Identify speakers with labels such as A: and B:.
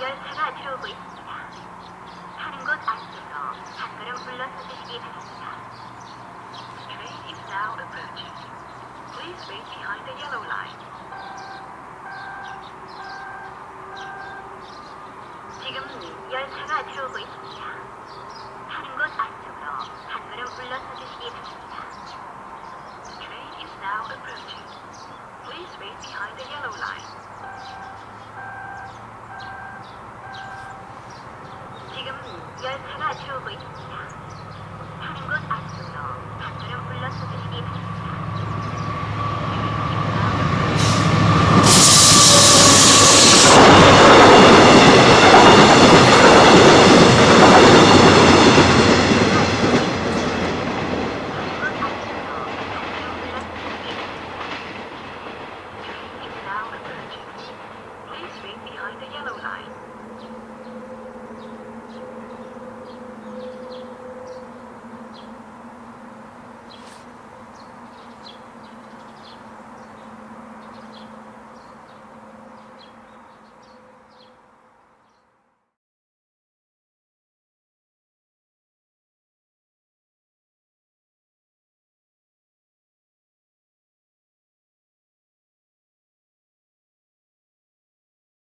A: 열차가 들어오고 있습니다. 타는 곳 안쪽으로 한 걸음 물러서 주시기 바랍니다.
B: Train is now approaching. Please wait behind the yellow line.
A: 지금 열차가 들어오고 있습니다. 타는 곳 안쪽으로 한 걸음 물러서 주시기 바랍니다.
B: Train is now approaching. Please wait behind the yellow line.
A: 지금 열차가 들어오고 있습니다.